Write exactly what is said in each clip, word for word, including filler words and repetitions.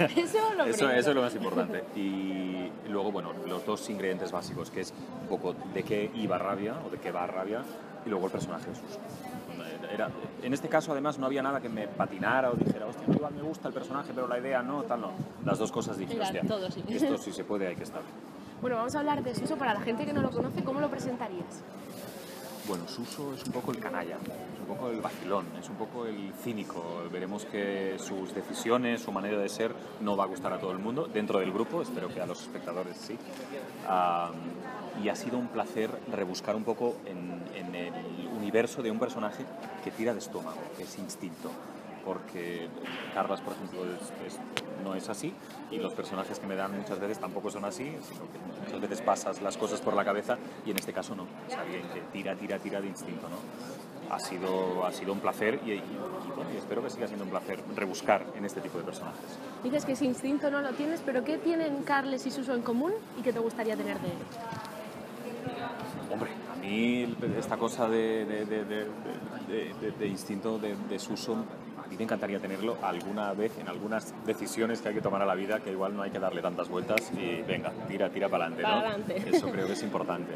Eso, lo eso, eso es lo más importante. Y luego, bueno, los dos ingredientes básicos, que es un poco de qué iba Rabia, o de qué va Rabia, y luego el personaje de Suso. Era, en este caso, además, no había nada que me patinara o dijera, hostia, no, igual me gusta el personaje, pero la idea no, tal, no. Las dos cosas dije, Mira, hostia, todo, sí. esto si se puede hay que estar. Bueno, vamos a hablar de Suso. Para la gente que no lo conoce, ¿cómo lo presentarías? Bueno, Suso es un poco el canalla, es un poco el vacilón, es un poco el cínico. Veremos que sus decisiones, su manera de ser, no va a gustar a todo el mundo, dentro del grupo, espero que a los espectadores sí. Um, y ha sido un placer rebuscar un poco en, en el universo de un personaje que tira de estómago, que es instinto. Porque Carlas, por ejemplo, es, es, no es así, y los personajes que me dan muchas veces tampoco son así, sino que muchas veces pasas las cosas por la cabeza, y en este caso no, es alguien que tira, tira, tira de instinto, ¿no? Ha sido, ha sido un placer, y, y, y, bueno, y espero que siga siendo un placer rebuscar en este tipo de personajes. Dices que ese instinto no lo tienes, pero ¿qué tienen Carles y Suso en común y qué te gustaría tener de ellos? Hombre, a mí esta cosa de, de, de, de, de, de, de instinto de, de Suso, a mí me encantaría tenerlo alguna vez en algunas decisiones que hay que tomar a la vida, que igual no hay que darle tantas vueltas y venga, tira, tira para adelante, ¿no? Para adelante. Eso creo que es importante.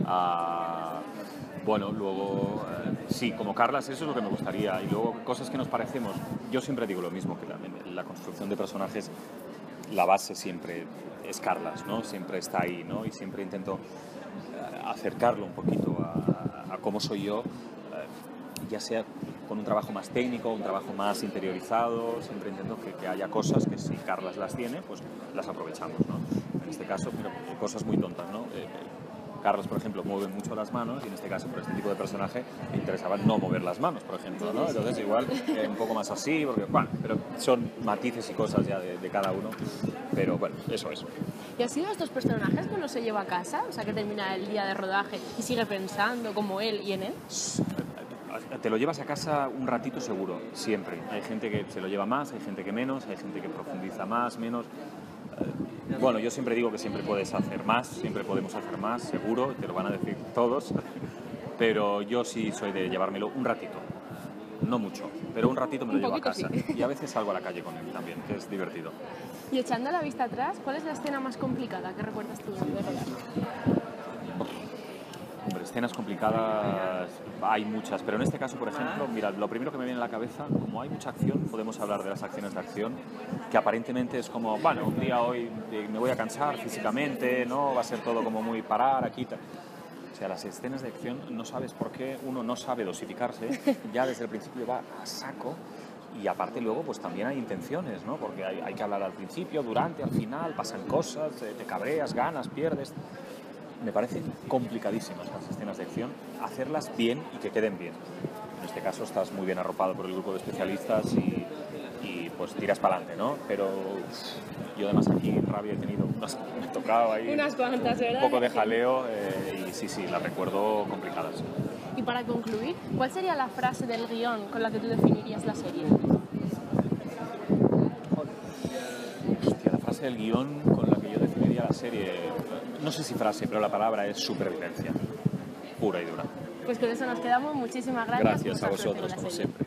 Uh, bueno, luego, uh, sí, como Carlas, eso es lo que me gustaría. Y luego, cosas que nos parecemos. Yo siempre digo lo mismo, que la, en la construcción de personajes, la base siempre es Carlas, ¿no? Siempre está ahí, ¿no? Y siempre intento acercarlo un poquito a, a cómo soy yo, ya sea con un trabajo más técnico, un trabajo más interiorizado. Siempre intento que, que haya cosas que si Carlas las tiene, pues las aprovechamos, ¿no? En este caso, pero cosas muy tontas, ¿no? Eh, Carlos, por ejemplo, mueve mucho las manos, y en este caso, por este tipo de personaje, me interesaba no mover las manos, por ejemplo, ¿no? Entonces, igual, eh, un poco más así, porque, bueno, pero son matices y cosas ya de, de cada uno, pero bueno, eso es. ¿Y ha sido estos personajes que uno se lleva a casa? O sea, que termina el día de rodaje y sigue pensando como él y en él. Te lo llevas a casa un ratito seguro, siempre. Hay gente que se lo lleva más, hay gente que menos, hay gente que profundiza más, menos. Bueno, yo siempre digo que siempre puedes hacer más, siempre podemos hacer más, seguro, te lo van a decir todos, pero yo sí soy de llevármelo un ratito, no mucho, pero un ratito me lo un llevo a casa. Sí. Y a veces salgo a la calle con él también, que es divertido. Y echando la vista atrás, ¿cuál es la escena más complicada que recuerdas tú de rodar? Hombre, escenas complicadas hay muchas, pero en este caso, por ejemplo, mira, lo primero que me viene a la cabeza, como hay mucha acción, podemos hablar de las acciones de acción, que aparentemente es como, bueno, un día hoy me voy a cansar físicamente, ¿no? Va a ser todo como muy parar aquí. O sea, las escenas de acción no sabes por qué uno no sabe dosificarse, ya desde el principio va a saco. Y aparte luego pues también hay intenciones, ¿no? Porque hay, hay que hablar al principio, durante, al final, pasan cosas, te cabreas, ganas, pierdes. Me parecen complicadísimas las escenas de acción, hacerlas bien y que queden bien. En este caso estás muy bien arropado por el grupo de especialistas y, y pues tiras para adelante, ¿no? Pero yo además aquí en Rabia he tenido unas, me he tocado ahí unas cuantas, ¿verdad? Un poco de jaleo eh, y sí, sí, las recuerdo complicadas. Y para concluir, ¿cuál sería la frase del guión con la que tú definirías la serie? Hostia, la frase del guión con la que yo definiría la serie, no sé si frase, pero la palabra es supervivencia, pura y dura. Pues con eso nos quedamos. Muchísimas gracias. Gracias a vosotros, como siempre.